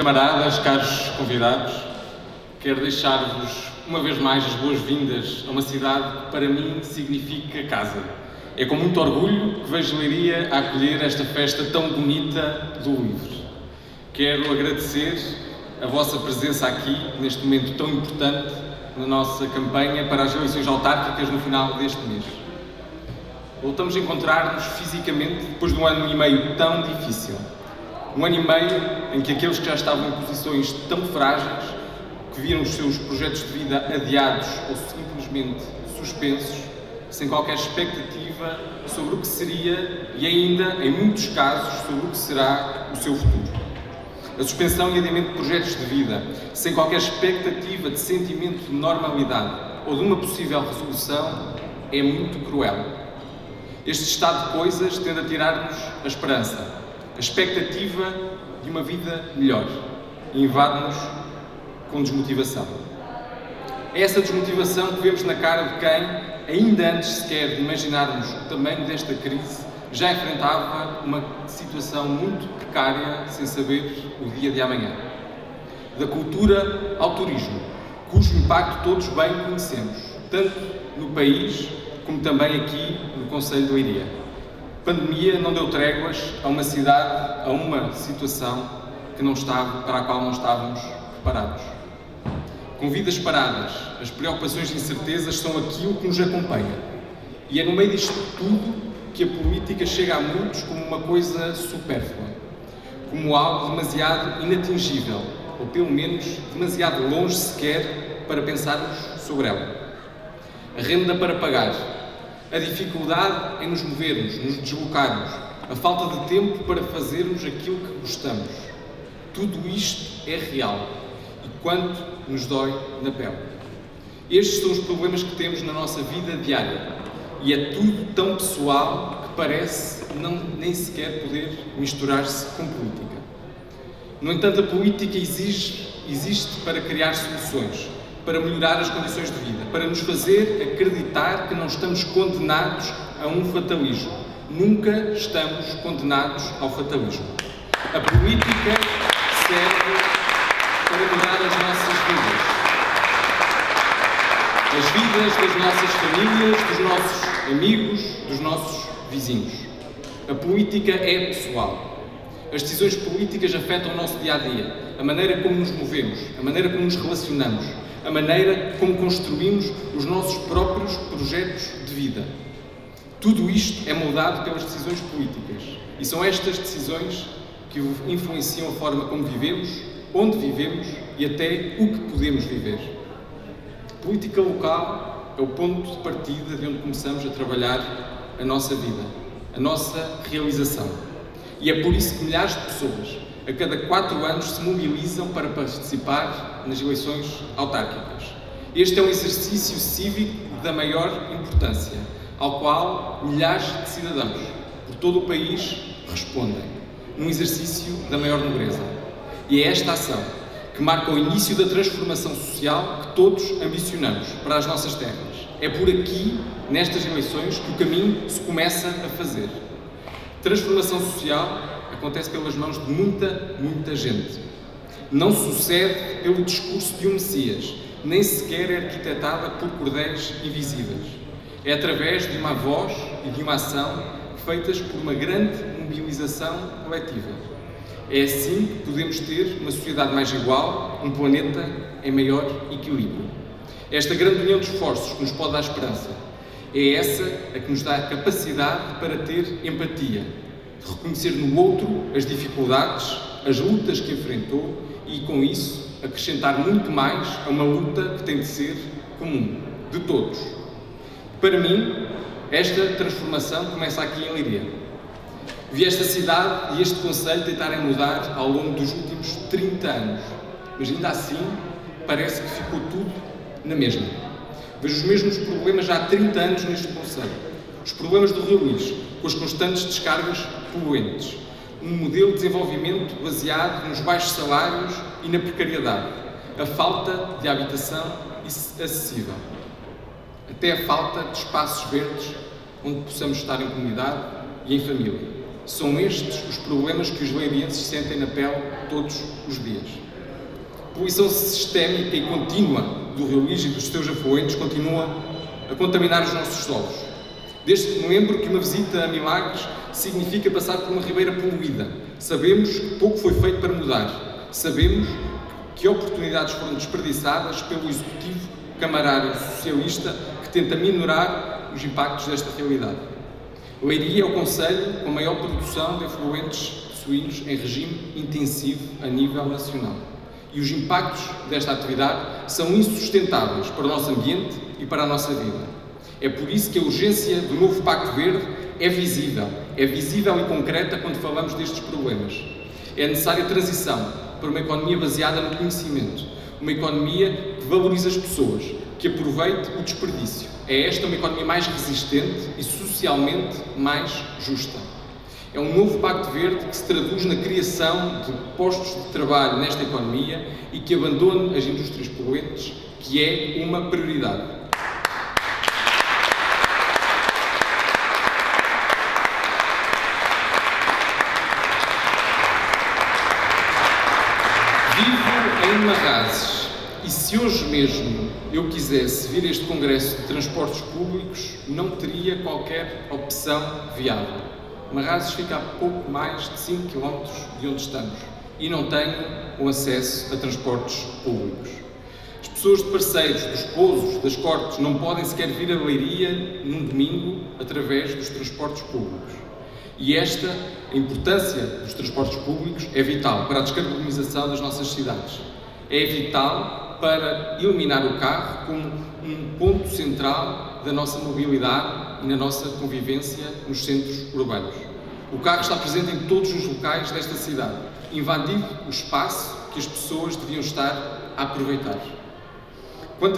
camaradas, caros convidados, quero deixar-vos uma vez mais as boas-vindas a uma cidade que para mim significa casa. É com muito orgulho que vejo Leiria a acolher esta festa tão bonita do livro. Quero agradecer a vossa presença aqui, neste momento tão importante, na nossa campanha para as eleições autárquicas no final deste mês. Voltamos a encontrar-nos fisicamente depois de um ano e meio tão difícil. Um ano e meio em que aqueles que já estavam em posições tão frágeis, que viram os seus projetos de vida adiados ou simplesmente suspensos, sem qualquer expectativa sobre o que seria e ainda, em muitos casos, sobre o que será o seu futuro. A suspensão e adiamento de projetos de vida, sem qualquer expectativa de sentimento de normalidade ou de uma possível resolução, é muito cruel. Este estado de coisas tende a tirar-nos a esperança, a expectativa de uma vida melhor e invade-nos com desmotivação. É essa desmotivação que vemos na cara de quem, ainda antes sequer de imaginarmos o tamanho desta crise, já enfrentava uma situação muito precária sem saber o dia de amanhã. Da cultura ao turismo, cujo impacto todos bem conhecemos, tanto no país como também aqui no concelho de Leiria. A pandemia não deu tréguas a uma cidade, a uma situação para a qual não estávamos preparados. Com vidas paradas, as preocupações e incertezas são aquilo que nos acompanha. E é no meio disto tudo que a política chega a muitos como uma coisa supérflua, como algo demasiado inatingível, ou pelo menos demasiado longe sequer para pensarmos sobre ela. A renda para pagar, a dificuldade em nos movermos, nos deslocarmos, a falta de tempo para fazermos aquilo que gostamos. Tudo isto é real e quanto nos dói na pele. Estes são os problemas que temos na nossa vida diária e é tudo tão pessoal que parece nem sequer poder misturar-se com política. No entanto, a política existe para criar soluções, para melhorar as condições de vida, para nos fazer acreditar que não estamos condenados a um fatalismo. Nunca estamos condenados ao fatalismo. A política serve para mudar as nossas vidas. As vidas das nossas famílias, dos nossos amigos, dos nossos vizinhos. A política é pessoal. As decisões políticas afetam o nosso dia-a-dia, a maneira como nos movemos, a maneira como nos relacionamos, a maneira como construímos os nossos próprios projetos de vida. Tudo isto é moldado pelas decisões políticas e são estas decisões que influenciam a forma como vivemos, onde vivemos e até o que podemos viver. A política local é o ponto de partida de onde começamos a trabalhar a nossa vida, a nossa realização. E é por isso que milhares de pessoas, a cada 4 anos, se mobilizam para participar nas eleições autárquicas. Este é um exercício cívico da maior importância, ao qual milhares de cidadãos por todo o país respondem, num exercício da maior nobreza. E é esta ação que marca o início da transformação social que todos ambicionamos para as nossas terras. É por aqui, nestas eleições, que o caminho se começa a fazer. Transformação social acontece pelas mãos de muita gente. Não sucede pelo discurso de um Messias, nem sequer é arquitetada por cordéis invisíveis. É através de uma voz e de uma ação feitas por uma grande mobilização coletiva. É assim que podemos ter uma sociedade mais igual, um planeta em maior equilíbrio. É esta grande união de esforços que nos pode dar esperança. É essa a que nos dá a capacidade para ter empatia, de reconhecer no outro as dificuldades, as lutas que enfrentou e, com isso, acrescentar muito mais a uma luta que tem de ser comum, de todos. Para mim, esta transformação começa aqui em Leiria. Vi esta cidade e este concelho tentarem mudar ao longo dos últimos 30 anos, mas ainda assim parece que ficou tudo na mesma. Vejo os mesmos problemas já há 30 anos neste concelho. Os problemas do Rio Lins, com as constantes descargas poluentes. Um modelo de desenvolvimento baseado nos baixos salários e na precariedade. A falta de habitação acessível. Até a falta de espaços verdes onde possamos estar em comunidade e em família. São estes os problemas que os leirenses sentem na pele todos os dias. A poluição sistémica e contínua do Rio Lige e dos seus afluentes continua a contaminar os nossos solos. Desde que me lembro que uma visita a Milagres significa passar por uma ribeira poluída. Sabemos que pouco foi feito para mudar. Sabemos que oportunidades foram desperdiçadas pelo executivo camarário socialista que tenta minorar os impactos desta realidade. Leiria é o concelho com a maior produção de efluentes suínos em regime intensivo a nível nacional. E os impactos desta atividade são insustentáveis para o nosso ambiente e para a nossa vida. É por isso que a urgência do novo Pacto Verde é visível e concreta quando falamos destes problemas. É necessária transição para uma economia baseada no conhecimento, uma economia que valoriza as pessoas, que aproveite o desperdício. É esta uma economia mais resistente e socialmente mais justa. É um novo Pacto Verde que se traduz na criação de postos de trabalho nesta economia e que abandone as indústrias poluentes, que é uma prioridade. Vivo em Marrazes e se hoje mesmo eu quisesse vir a este Congresso de Transportes Públicos, não teria qualquer opção viável. Marrazes fica a pouco mais de 5 km de onde estamos e não tenho o acesso a transportes públicos. As pessoas de Parceiros, dos Pousos, das Cortes, não podem sequer vir a Leiria num domingo através dos transportes públicos. E esta, a importância dos transportes públicos, é vital para a descarbonização das nossas cidades. É vital para eliminar o carro como um ponto central da nossa mobilidade e na nossa convivência nos centros urbanos. O carro está presente em todos os locais desta cidade, invadindo o espaço que as pessoas deviam estar a aproveitar. Quando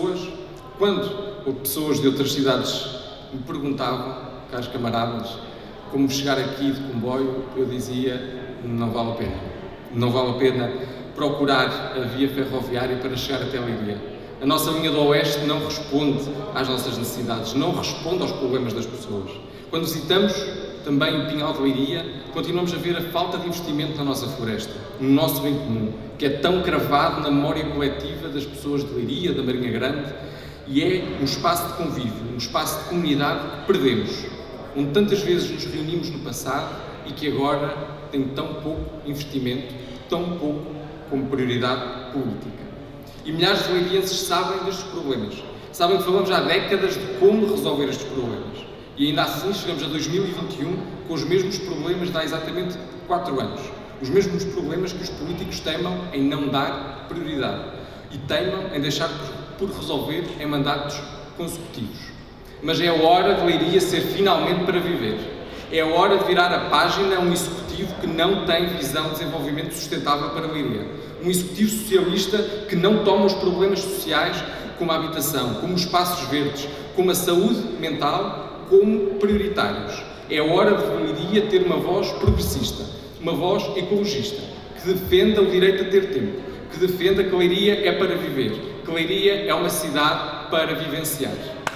pessoas de outras cidades me perguntavam, caros camaradas, como chegar aqui de comboio, eu dizia, não vale a pena. Não vale a pena procurar a via ferroviária para chegar até Leiria. A nossa linha do Oeste não responde às nossas necessidades, não responde aos problemas das pessoas. Quando visitamos também o Pinhal de Leiria, continuamos a ver a falta de investimento na nossa floresta, no nosso bem comum, que é tão cravado na memória coletiva das pessoas de Leiria, da Marinha Grande, e é um espaço de convívio, um espaço de comunidade que perdemos, onde tantas vezes nos reunimos no passado e que agora tem tão pouco investimento, tão pouco como prioridade política. E milhares de leirienses sabem destes problemas, sabem que falamos há décadas de como resolver estes problemas. E ainda assim chegamos a 2021 com os mesmos problemas de há exatamente 4 anos. Os mesmos problemas que os políticos teimam em não dar prioridade e teimam em deixar por resolver em mandatos consecutivos. Mas é a hora de Leiria ser finalmente para viver. É a hora de virar a página a um executivo que não tem visão de desenvolvimento sustentável para Leiria. Um executivo socialista que não toma os problemas sociais como a habitação, como os espaços verdes, como a saúde mental, como prioritários. É a hora de Leiria ter uma voz progressista, uma voz ecologista, que defenda o direito a ter tempo, que defenda que Leiria é para viver, que Leiria é uma cidade para vivenciar.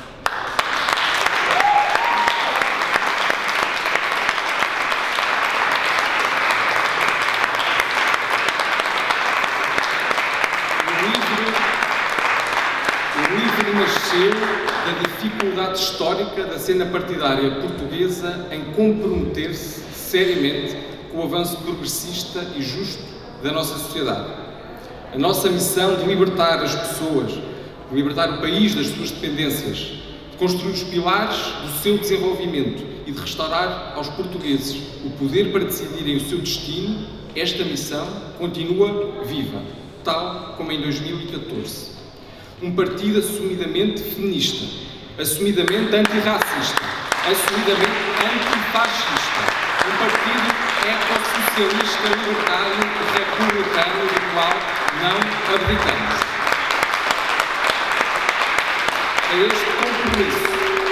O livro nasceu da dificuldade histórica da cena partidária portuguesa em comprometer-se seriamente com o avanço progressista e justo da nossa sociedade. A nossa missão de libertar as pessoas, de libertar o país das suas dependências, de construir os pilares do seu desenvolvimento e de restaurar aos portugueses o poder para decidirem o seu destino, esta missão continua viva, tal como em 2014. Um partido assumidamente feminista, assumidamente antirracista, assumidamente antifascista, um partido ecossocialista, libertário e republicano do qual não abdicamos. É este compromisso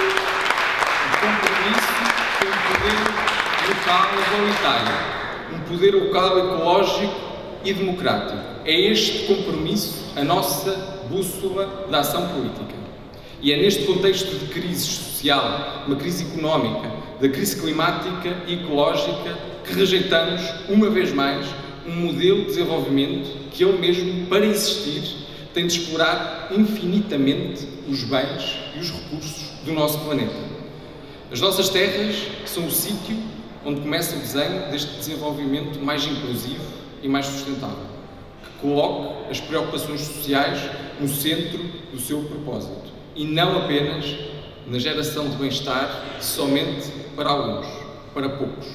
com um poder local igualitário, um poder local ecológico e democrático. É este compromisso a nossa bússola da ação política. E é neste contexto de crise social, uma crise económica, da crise climática e ecológica, que rejeitamos, uma vez mais, um modelo de desenvolvimento que ele mesmo, para existir, tem de explorar infinitamente os bens e os recursos do nosso planeta. As nossas terras são o sítio onde começa o desenho deste desenvolvimento mais inclusivo e mais sustentável, que coloque as preocupações sociais no centro do seu propósito e não apenas na geração de bem-estar somente para alguns, para poucos.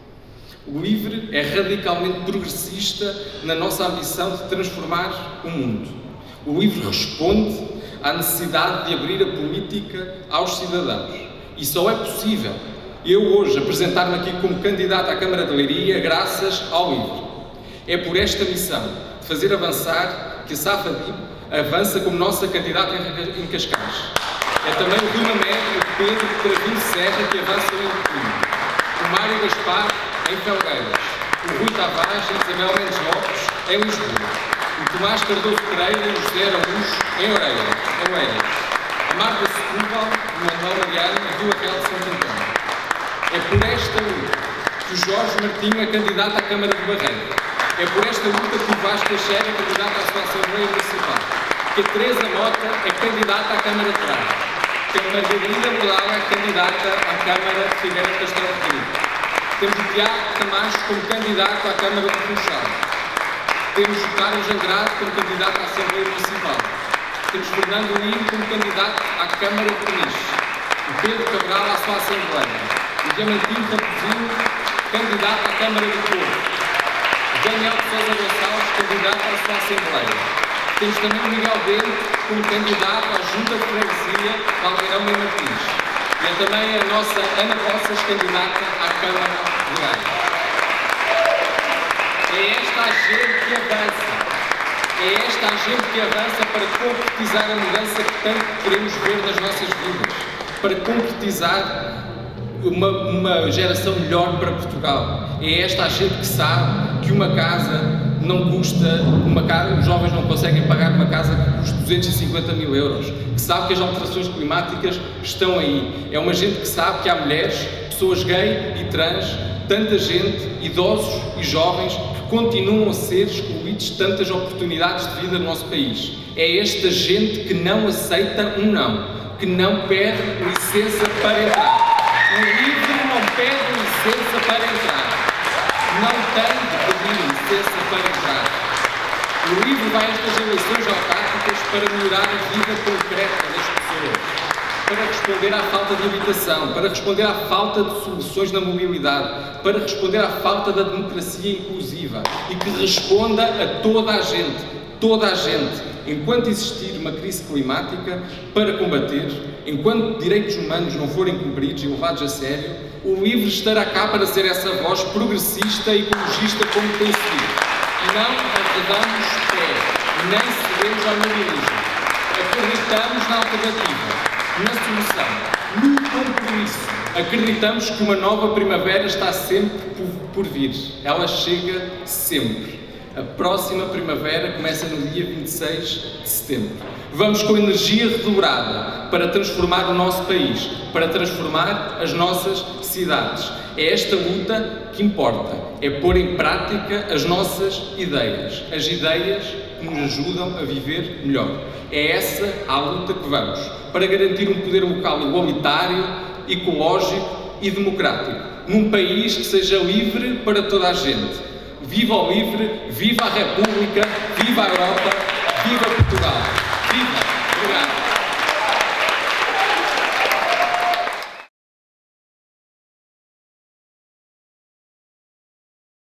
O LIVRE é radicalmente progressista na nossa ambição de transformar o mundo. O LIVRE responde à necessidade de abrir a política aos cidadãos. E só é possível eu hoje apresentar-me aqui como candidato à Câmara de Leiria graças ao LIVRE. É por esta missão de fazer avançar que a Safadip avança como nossa candidata em Cascais. É também o Duma Médio, o Pedro Cravinho Serra que avançam em Coimbra, o Mário Gaspar em Felgueiras, o Rui Tavares e Isabel Mendes Lopes em Lisboa, o Tomás Cardoso Pereira e o José Araújo em Oeiras, a Marta Setúbal, o Manuel Mariano e o Raquel de Santo Antônio. É por esta luta que o Jorge Martinho é candidato à Câmara de Barreiro. É por esta luta que o Vasco Teixeira é candidato à sua Assembleia Municipal, que a Teresa Mota é candidata à Câmara de Braga, que a Margarida Bordala é candidata à Câmara de Figueira de Castelo Rodrigo. Temos o Tiago Camacho como candidato à Câmara de Funchal. Temos o Carlos Andrade como candidato à Assembleia Municipal. Temos Fernando Lino como candidato à Câmara de Peniche. O Pedro Cabral à sua Assembleia. O Diamantino Raposinho, candidato à Câmara de Porto. O Daniel de Sousa Gonçalves, candidato à sua Assembleia. Temos também o Miguel Bento como candidato à Junta de Freguesia de Almeirão e Martins. E é também a nossa Ana Roças, candidata à Câmara de Gaia. É esta a gente que avança. É esta a gente que avança para concretizar a mudança que tanto queremos ver nas nossas vidas. Para concretizar uma geração melhor para Portugal. É esta a gente que sabe que uma casa não custa, os jovens não conseguem pagar uma casa que custa 250 mil euros, que sabe que as alterações climáticas estão aí. É uma gente que sabe que há mulheres, pessoas gay e trans, tanta gente, idosos e jovens, que continuam a ser excluídos de tantas oportunidades de vida no nosso país. É esta gente que não aceita um não, que não pede licença para entrar. O LIVRE não pede licença para entrar. Não tem de pedir licença para entrar. O LIVRE vai a estas eleições autárquicas para melhorar a vida concreta das pessoas, para responder à falta de habitação, para responder à falta de soluções na mobilidade, para responder à falta da democracia inclusiva e que responda a toda a gente, enquanto existir uma crise climática, para combater, enquanto direitos humanos não forem cumpridos e levados a sério, o LIVRE estará cá para ser essa voz progressista e ecologista como tem sido. Não arredamos pé, nem cedemos ao mobilismo. Acreditamos na alternativa, na solução, no compromisso. Acreditamos que uma nova primavera está sempre por vir. Ela chega sempre. A próxima primavera começa no dia 26 de setembro. Vamos com energia redobrada para transformar o nosso país, para transformar as nossas cidades. É esta luta que importa, é pôr em prática as nossas ideias, as ideias que nos ajudam a viver melhor. É essa a luta que vamos, para garantir um poder local igualitário, ecológico e democrático, num país que seja livre para toda a gente. Viva o LIVRE, viva a República, viva a Europa, viva Portugal, viva!